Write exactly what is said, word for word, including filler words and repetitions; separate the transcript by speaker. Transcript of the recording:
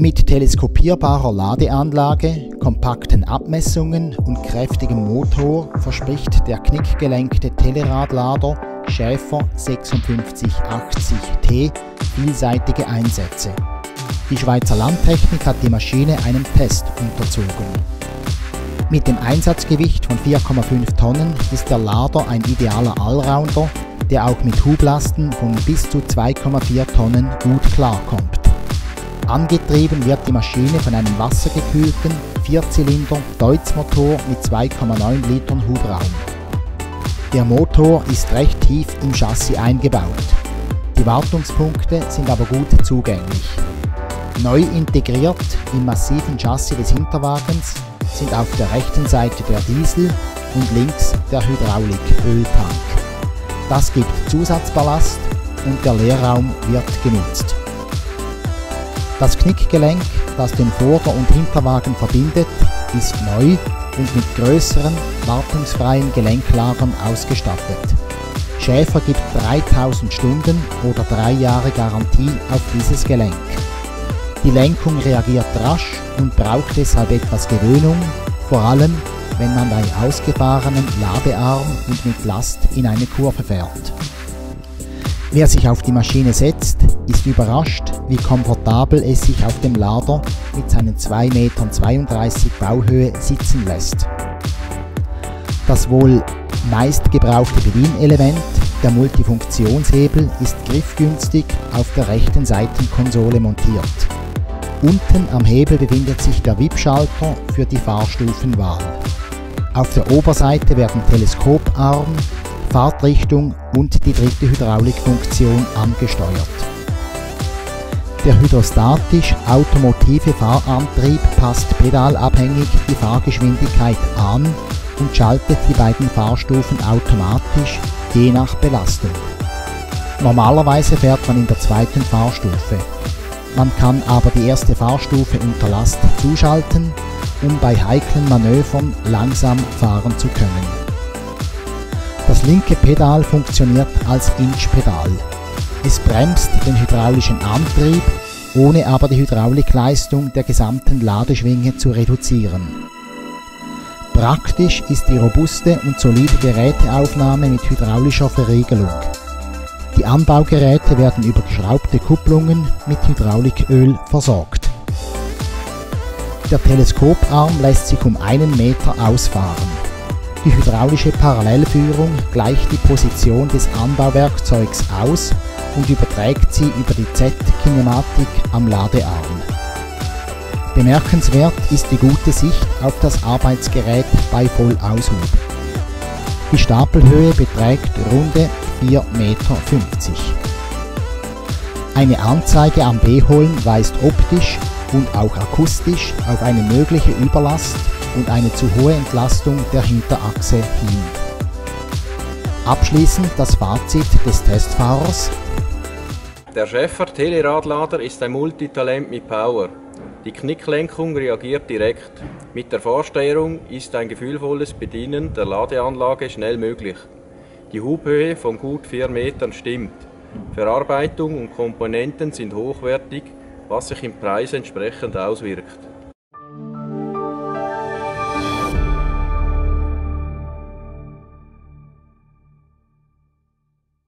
Speaker 1: Mit teleskopierbarer Ladeanlage, kompakten Abmessungen und kräftigem Motor verspricht der knickgelenkte Teleradlader Schäfer fünf sechs acht null T vielseitige Einsätze. Die Schweizer Landtechnik hat die Maschine einem Test unterzogen. Mit dem Einsatzgewicht von vier Komma fünf Tonnen ist der Lader ein idealer Allrounder, der auch mit Hublasten von bis zu zwei Komma vier Tonnen gut klarkommt. Angetrieben wird die Maschine von einem wassergekühlten Vierzylinder-Deutz-Motor mit zwei Komma neun Litern Hubraum. Der Motor ist recht tief im Chassis eingebaut. Die Wartungspunkte sind aber gut zugänglich. Neu integriert im massiven Chassis des Hinterwagens sind auf der rechten Seite der Diesel und links der Hydraulik-Öltank. Das gibt Zusatzballast und der Leerraum wird genutzt. Das Knickgelenk, das den Vorder- und Hinterwagen verbindet, ist neu und mit größeren, wartungsfreien Gelenklagern ausgestattet. Schäfer gibt dreitausend Stunden oder drei Jahre Garantie auf dieses Gelenk. Die Lenkung reagiert rasch und braucht deshalb etwas Gewöhnung, vor allem wenn man bei ausgefahrenen Ladearm und mit Last in eine Kurve fährt. Wer sich auf die Maschine setzt, ist überrascht, wie komfortabel es sich auf dem Lader mit seinen zwei Komma zweiunddreißig Meter Bauhöhe sitzen lässt. Das wohl meist gebrauchte Bedienelement, der Multifunktionshebel, ist griffgünstig auf der rechten Seitenkonsole montiert. Unten am Hebel befindet sich der Wippschalter für die Fahrstufenwahl. Auf der Oberseite werden Teleskoparm, Fahrtrichtung und die dritte Hydraulikfunktion angesteuert. Der hydrostatisch-automotive Fahrantrieb passt pedalabhängig die Fahrgeschwindigkeit an und schaltet die beiden Fahrstufen automatisch, je nach Belastung. Normalerweise fährt man in der zweiten Fahrstufe. Man kann aber die erste Fahrstufe unter Last zuschalten, um bei heiklen Manövern langsam fahren zu können. Das linke Pedal funktioniert als Inch-Pedal. Es bremst den hydraulischen Antrieb, ohne aber die Hydraulikleistung der gesamten Ladeschwinge zu reduzieren. Praktisch ist die robuste und solide Geräteaufnahme mit hydraulischer Verriegelung. Die Anbaugeräte werden über geschraubte Kupplungen mit Hydrauliköl versorgt. Der Teleskoparm lässt sich um einen Meter ausfahren. Die hydraulische Parallelführung gleicht die Position des Anbauwerkzeugs aus und überträgt sie über die Z-Kinematik am Ladearm. Bemerkenswert ist die gute Sicht auf das Arbeitsgerät bei Vollaushub. Die Stapelhöhe beträgt runde vier Komma fünfzig Meter. Eine Anzeige am B-Holm weist optisch und auch akustisch auf eine mögliche Überlast und eine zu hohe Entlastung der Hinterachse hin. Abschließend das Fazit des Testfahrers.
Speaker 2: Der Schäfer Teleradlader ist ein Multitalent mit Power. Die Knicklenkung reagiert direkt. Mit der Fahrsteuerung ist ein gefühlvolles Bedienen der Ladeanlage schnell möglich. Die Hubhöhe von gut vier Metern stimmt. Verarbeitung und Komponenten sind hochwertig, was sich im Preis entsprechend auswirkt.